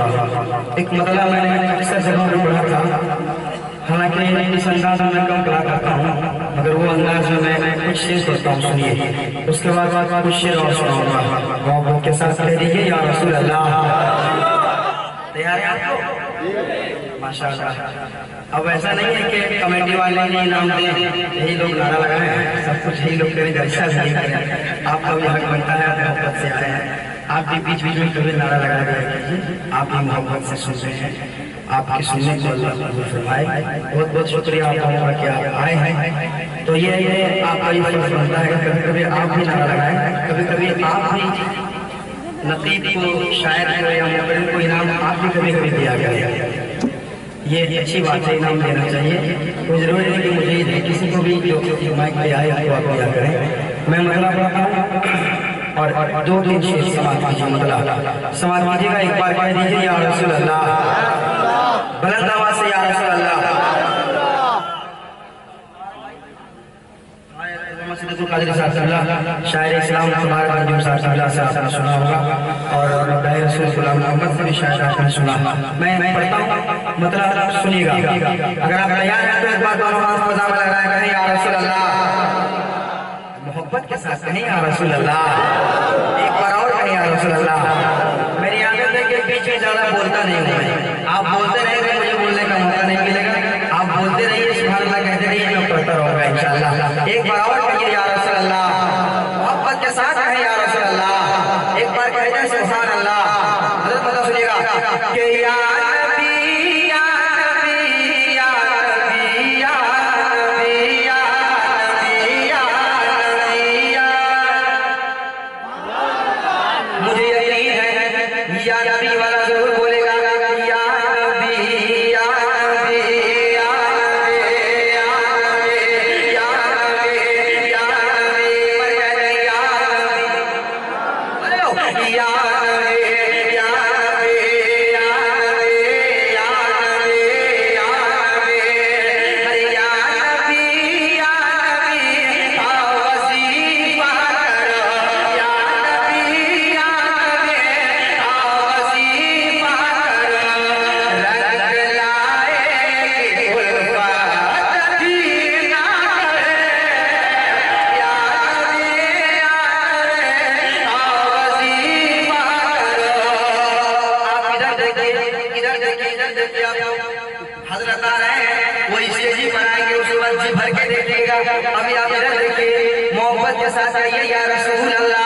एक मतलब मैंने अक्सर जगहों पर पढ़ा था, हालांकि इस अंदाज में कम कला करता हूँ, मगर वो अंदाज में मैं कुछ शेर करता हूँ, सुनिए। उसके बाद कुछ शेर और सुनाऊंगा, मोहब्बत के साथ कह दीजिए या रसूल अल्लाह। तैयार है आपको? माशाअल्लाह। अब ऐसा नहीं है कि कमेटी वाले ने इनाम दे, यही लोग नारा लगाए हैं, सब कुछ यही लोग करेंगे, ऐसा नहीं करें। आपका भी हक बनता है, आप मोहब्बत से आए हैं, आप भी बीच बीच में कभी नारा लगा दिया कीजिए। आप भी मोहब्बत से सुन रहे हैं, आपकी सुनने को अल्लाह कबूल फरमाए। बहुत बहुत शुक्रिया आप लोगों का कि आप आए हैं। तो ये आपका ये फर्ज बनता है, कभी कभी आप भी नारा लगाएं, कभी कभी आप भी नतीब को, शायर को या मुकर्रिम को इनाम आप भी कभी कभी दिया करें। ये अच्छी बात है, इनाम देना चाहिए। कोई जरूरी नहीं कि मुझे ही दे, किसी को भी जो माइक पे आए आपको आप दिया करें। मैं मतलब पढ़ता हूँ और दो तीन शेर समाज कीजिए, मतलब समाज कीजिएगा। एक बार कह दीजिए या रसूल अल्लाह, बुलंद आवाज से या रसूल अल्लाह। शायर इस्लाम हमारा मंजूर साहब से आपने सुना होगा, और रसूल गुलाम मोहम्मद से भी शायद आपने सुना। मैं पढ़ता हूँ, मतलब सुनिएगा। अगर आप तैयार हैं तो एक बार दोनों हाथ मजा में लगाए, कहें या रसूल अल्लाह, मोहब्बत के साथ कहें या रसूल अल्लाह। एक बार और कहें या रसूल अल्लाह। मेरी आदत है कि बीच में ज्यादा बोलता नहीं हूँ, आप बोलते रहेंगे, मुझे बोलने का मौका नहीं मिलेगा। आप बोलते रहिए, सुभान अल्लाह कहते रहिए, मैं पढ़ता रहूंगा इंशाअल्लाह। एक बार और कहिए या रसूल अल्लाह, मोहब्बत के साथ कहें या रसूल अल्लाह। एक बार कह जाए सुभान अल्लाह। हज़रत मतलब सुनिएगा कि या हजरत आ रहे हैं, वो स्टेज पर आएंगे, उसके बाद जी भर के देखिएगा। अभी आप इधर देखिए, मोहब्बत के साथ आइए या रसूल अल्लाह।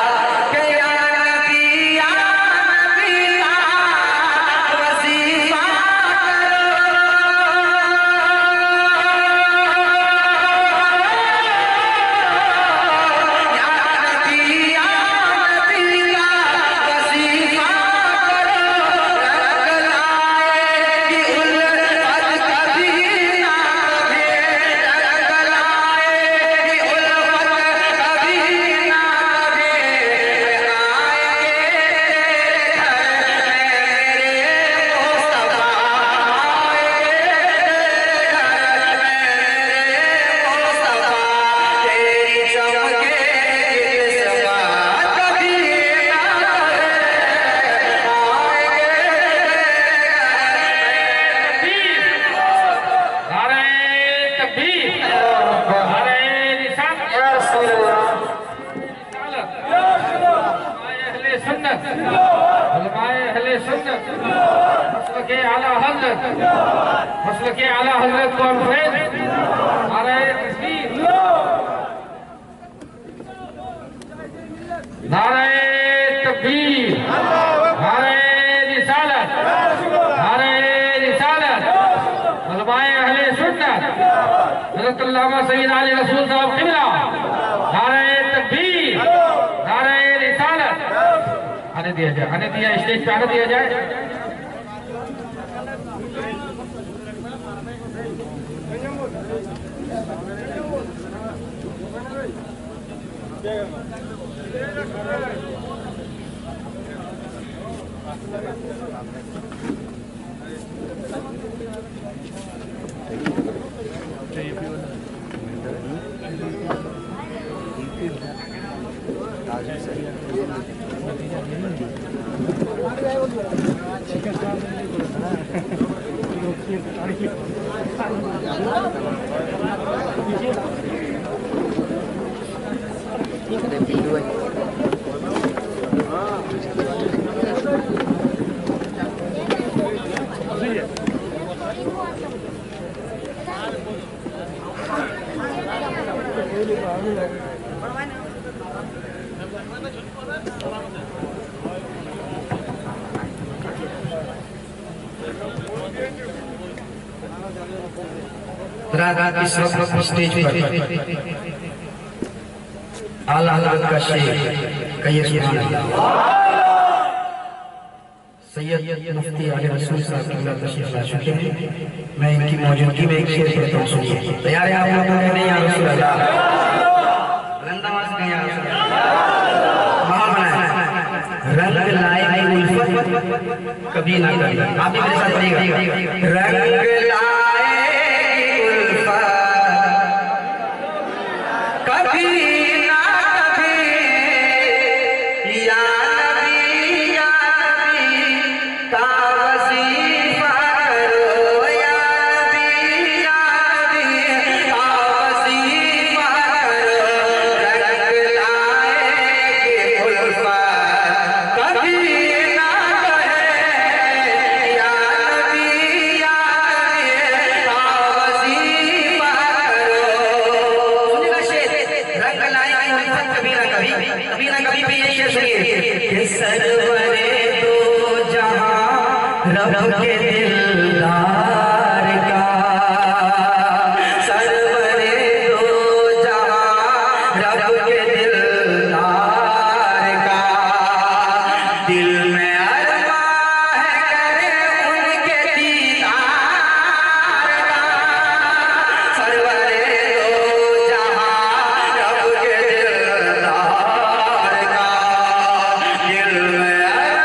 मसलके आला हजरत कॉन्फ्रेंस नारे तकबीर, नारे रिसालत, नारे रिसालत, उलमाए अहले सुन्नत हजरत अल्लामा सैयद अली रसूल साहब क़िबला, नारे तकबीर, नारे रिसालत। आने दिया जाए, आने दिया, स्टेज पे आने दिया जाए। ठीक है। रात इस वक्त स्टेज पर आला हज़रत का शेर कहिए सुभान अल्लाह। सैयद मुफ्ती आले रसूल साहब की तशरीफ ला चुके हैं। मैं इनकी मौजूदगी में एक शेर पढ़ता हूँ, सुनिए। तैयार है आप लोग? नहीं या रसूल अल्लाह, बुलंदावाज़ नहीं या रसूल अल्लाह। माहौल बनाए। रंग लाए उल्फत कभी ना कभी, आप भी मेरे साथ पढ़िएगा। रंग लाए सरवरे दो जहां रब के दिलदार का, सरवरे दो जहां रब के दिलदार का, दिल में अरमां है करे उनके दीदार का, सरवरे दो जहां रब के दिलदार का, दिल में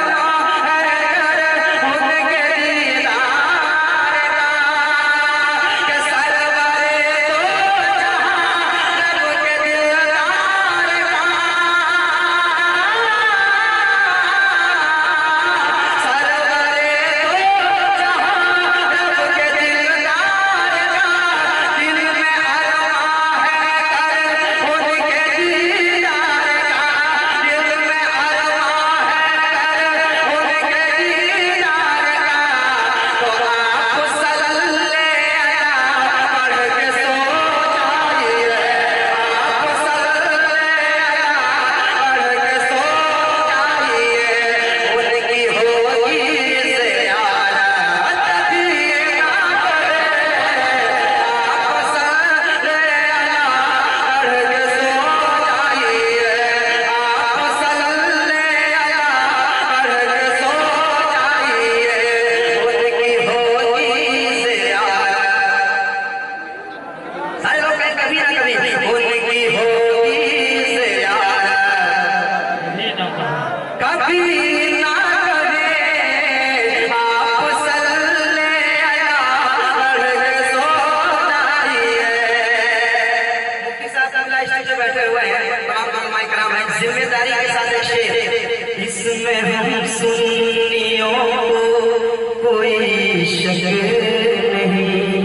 जिम्मेदारी के साथ एक शेर, इसमें हम सुन्नियों को कोई शक नहीं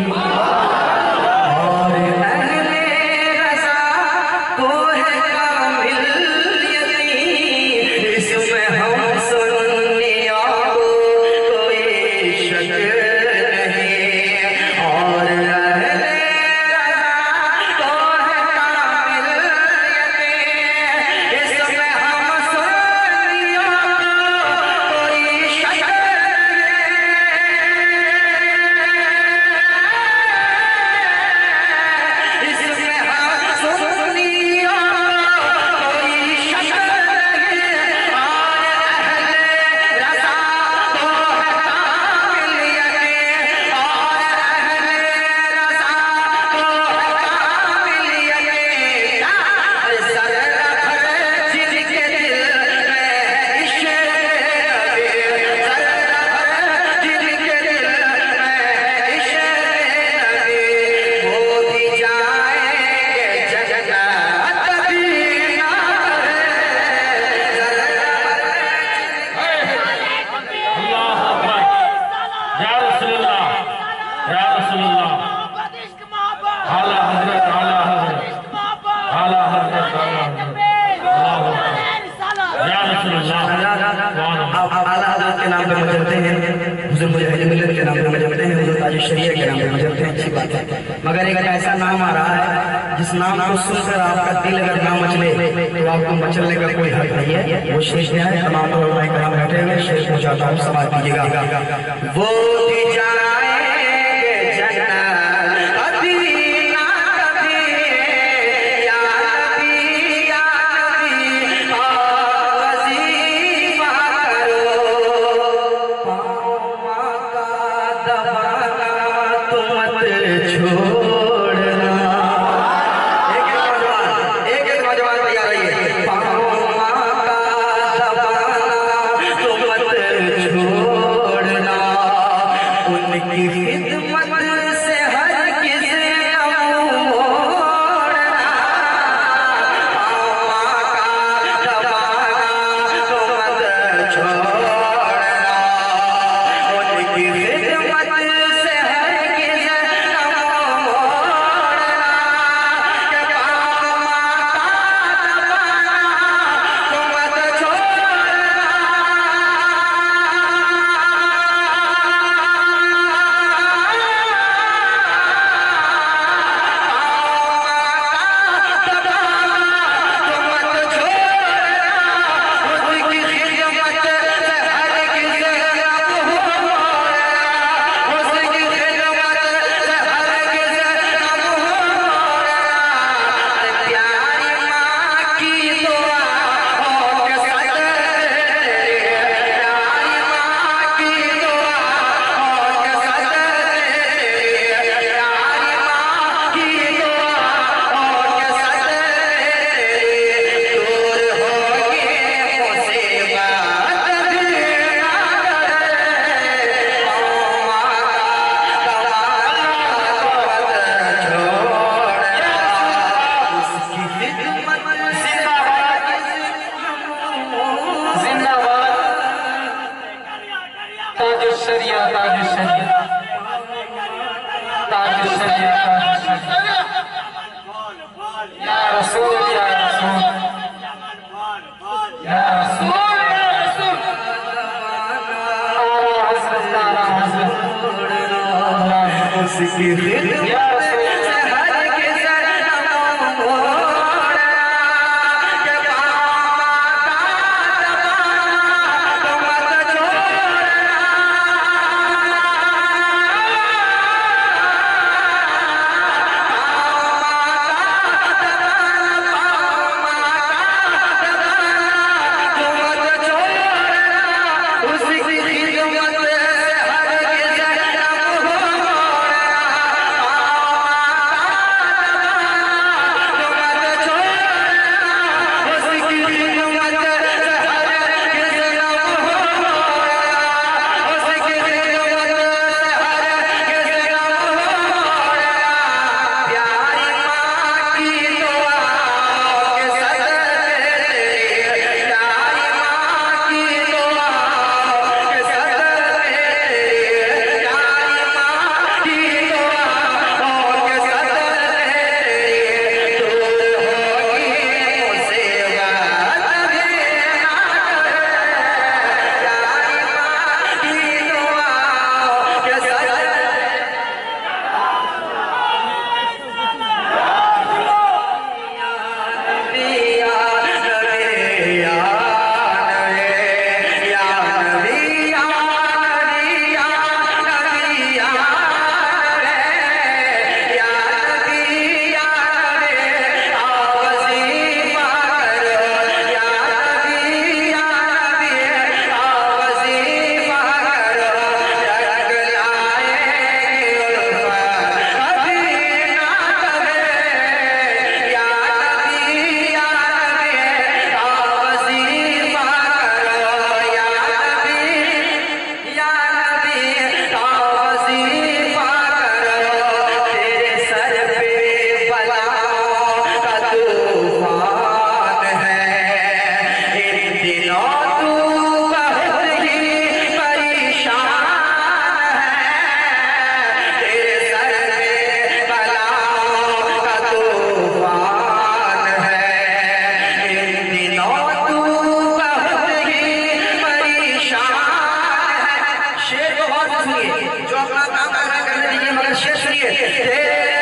और अहले रज़ा को है कामिल यकीन, इसमें हम सुन्नियों को कोई शक नहीं और अहले रज़ा को है कामिल यकीन, इसमें हम सुन्नियों को कोई शक या रसूलुल्लाह आला हजरत आला हजरत आला हजरत या रसूलुल्लाह आला हजरत के नाम पे मजलते हैं, हुजूर मुजाहिद मिल्लत के नाम पे मजलते हैं, हुजूर ताज शरीयत के नाम पे मजलते हैं, अच्छी बात है। मगर एक ऐसा नाम आ रहा है जिस नाम को सुनकर आपका दिल अगर ना मचले तो आपको मचलने का कोई हक नहीं है। वो शेष है, तमाम उलमाए कराम बैठे हुए, शेष पहुंचाता हूँ, समाज कीजिएगा। वो सुनिए, जो अपना काम आगे करने दीजिए, मगर शेर सुनिए।